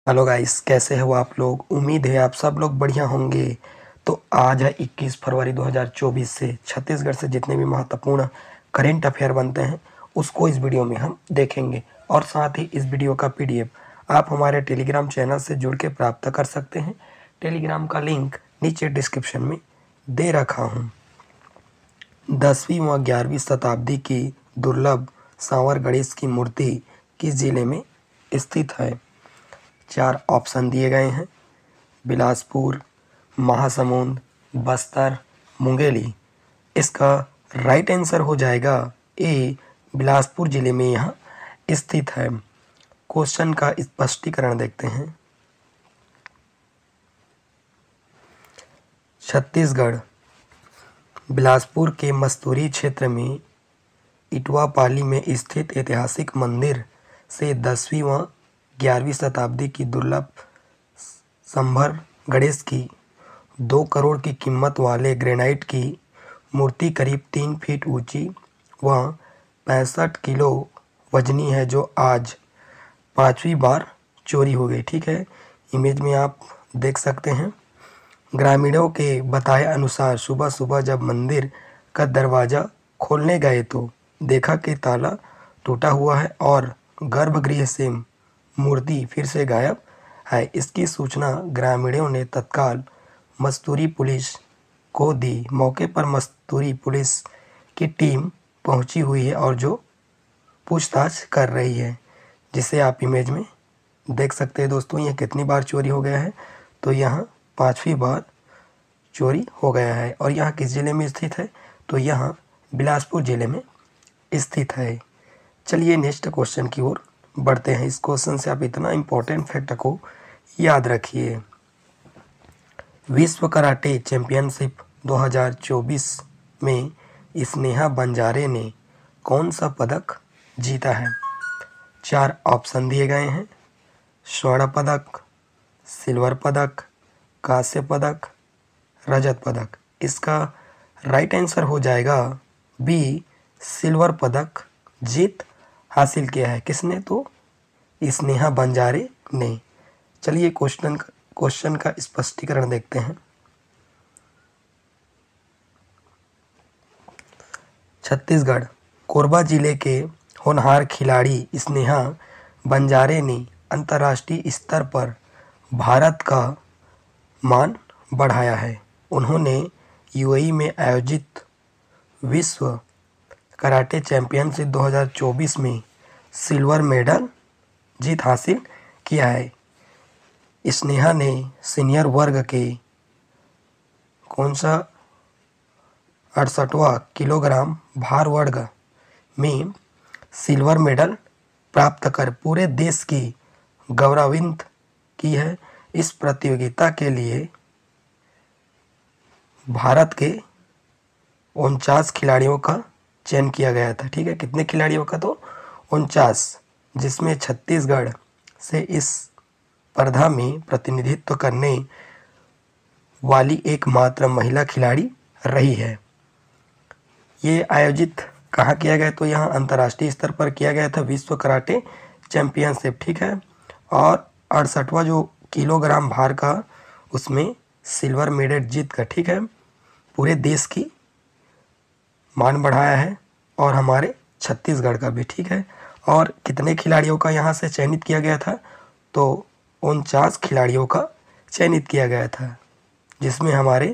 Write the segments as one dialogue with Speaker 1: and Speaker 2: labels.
Speaker 1: Hello guys, कैसे हो आप लोग। उम्मीद है आप सब लोग बढ़िया होंगे। तो आज है 21 फरवरी 2024 से छत्तीसगढ़ से जितने भी महत्वपूर्ण करेंट अफेयर बनते हैं उसको इस वीडियो में हम देखेंगे। और साथ ही इस वीडियो का पीडीएफ आप हमारे टेलीग्राम चैनल से जुड़ के प्राप्त कर सकते हैं। टेलीग्राम का लिंक नीचे डिस्क्रिप्शन में दे रखा हूँ। 10वीं व 11वीं शताब्दी की दुर्लभ सांवर गणेश की मूर्ति किस जिले में स्थित है। 4 ऑप्शन दिए गए हैं। बिलासपुर, महासमुंद, बस्तर, मुंगेली। इसका राइट आंसर हो जाएगा ए, बिलासपुर जिले में यह स्थित है। क्वेश्चन का स्पष्टीकरण देखते हैं। छत्तीसगढ़ बिलासपुर के मस्तूरी क्षेत्र में इटवापाली में स्थित ऐतिहासिक मंदिर से 10वीं व 11वीं शताब्दी की दुर्लभ संभर गणेश की 2 करोड़ की कीमत वाले ग्रेनाइट की मूर्ति करीब 3 फीट ऊंची व 65 किलो वजनी है, जो आज 5वीं बार चोरी हो गई। ठीक है, इमेज में आप देख सकते हैं। ग्रामीणों के बताए अनुसार सुबह सुबह जब मंदिर का दरवाज़ा खोलने गए तो देखा कि ताला टूटा हुआ है और गर्भगृह से मूर्ति फिर से गायब है। इसकी सूचना ग्रामीणों ने तत्काल मस्तूरी पुलिस को दी। मौके पर मस्तूरी पुलिस की टीम पहुंची हुई है और जो पूछताछ कर रही है, जिसे आप इमेज में देख सकते हैं। दोस्तों, यह कितनी बार चोरी हो गया है, तो यहाँ 5वीं बार चोरी हो गया है। और यहाँ किस जिले में स्थित है, तो यहाँ बिलासपुर जिले में स्थित है। चलिए नेक्स्ट क्वेश्चन की ओर बढ़ते हैं। इस क्वेश्चन से आप इतना इम्पोर्टेंट फैक्ट को याद रखिए। विश्व कराटे चैंपियनशिप 2024 में स्नेहा बंजारे ने कौन सा पदक जीता है। 4 ऑप्शन दिए गए हैं। स्वर्ण पदक, सिल्वर पदक, कांस्य पदक, रजत पदक। इसका राइट आंसर हो जाएगा बी, सिल्वर पदक जीत हासिल किया है। किसने, तो स्नेहा बंजारे ने। चलिए क्वेश्चन का स्पष्टीकरण देखते हैं। छत्तीसगढ़ कोरबा जिले के होनहार खिलाड़ी स्नेहा बंजारे ने अंतर्राष्ट्रीय स्तर पर भारत का मान बढ़ाया है। उन्होंने यूएई में आयोजित विश्व कराटे चैंपियनशिप 2024 में सिल्वर मेडल जीत हासिल किया है। स्नेहा ने सीनियर वर्ग के कौन सा 68वां किलोग्राम भार वर्ग में सिल्वर मेडल प्राप्त कर पूरे देश की गौरवान्वित की है। इस प्रतियोगिता के लिए भारत के 49 खिलाड़ियों का चयन किया गया था। ठीक है, कितने खिलाड़ियों का, तो 49, जिसमें छत्तीसगढ़ से इस स्पर्धा में प्रतिनिधित्व करने वाली एकमात्र महिला खिलाड़ी रही है। ये आयोजित कहाँ किया गया, तो यहाँ अंतर्राष्ट्रीय स्तर पर किया गया था, विश्व कराटे चैंपियनशिप। ठीक है, और 68वां जो किलोग्राम भार का उसमें सिल्वर मेडल जीत कर, ठीक है, पूरे देश की मान बढ़ाया है और हमारे छत्तीसगढ़ का भी। ठीक है, और कितने खिलाड़ियों का यहाँ से चयनित किया गया था, तो 49 खिलाड़ियों का चयनित किया गया था, जिसमें हमारे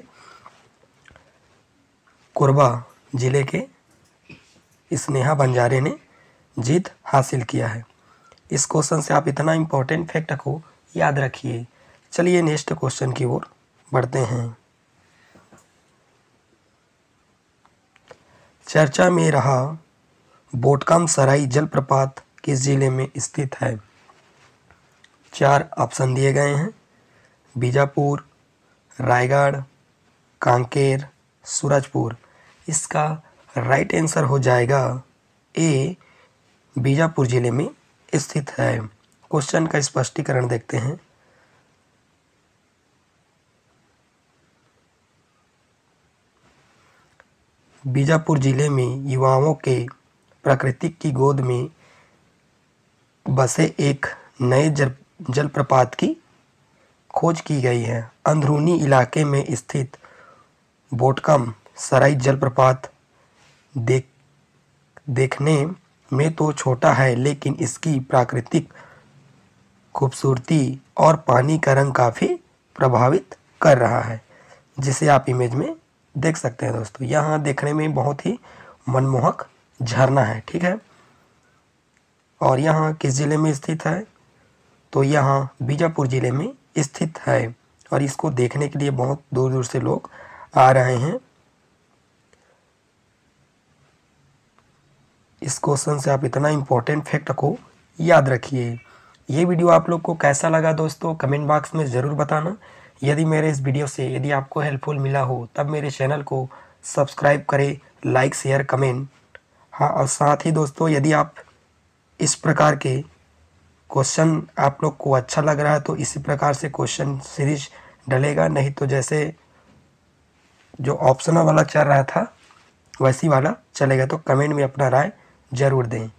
Speaker 1: कोरबा जिले के स्नेहा बंजारे ने जीत हासिल किया है। इस क्वेश्चन से आप इतना इम्पोर्टेंट फैक्ट को याद रखिए। चलिए नेक्स्ट क्वेश्चन की ओर बढ़ते हैं। चर्चा में रहा बोटकाम सराई जलप्रपात किस जिले में स्थित है। 4 ऑप्शन दिए गए हैं। बीजापुर, रायगढ़, कांकेर, सूरजपुर। इसका राइट आंसर हो जाएगा ए, बीजापुर जिले में स्थित है। क्वेश्चन का स्पष्टीकरण देखते हैं। बीजापुर जिले में युवाओं के प्रकृति की गोद में बसे एक नए जलप्रपात की खोज की गई है। अंदरूनी इलाके में स्थित बोटकम सराई जलप्रपात देखने में तो छोटा है, लेकिन इसकी प्राकृतिक खूबसूरती और पानी का रंग काफ़ी प्रभावित कर रहा है, जिसे आप इमेज में देख सकते हैं दोस्तों। यहाँ देखने में बहुत ही मनमोहक झरना है, ठीक है। और यहाँ किस ज़िले में स्थित है, तो यहाँ बीजापुर ज़िले में स्थित है और इसको देखने के लिए बहुत दूर दूर से लोग आ रहे हैं। इस क्वेश्चन से आप इतना इम्पोर्टेंट फैक्ट को याद रखिए। ये वीडियो आप लोग को कैसा लगा दोस्तों, कमेंट बॉक्स में ज़रूर बताना। यदि मेरे इस वीडियो से यदि आपको हेल्पफुल मिला हो तब मेरे चैनल को सब्सक्राइब करें, लाइक शेयर कमेंट। हाँ, और साथ ही दोस्तों यदि आप इस प्रकार के क्वेश्चन आप लोग को अच्छा लग रहा है तो इसी प्रकार से क्वेश्चन सीरीज डलेगा, नहीं तो जैसे जो ऑप्शनल वाला चल रहा था वैसी वाला चलेगा। तो कमेंट में अपना राय ज़रूर दें।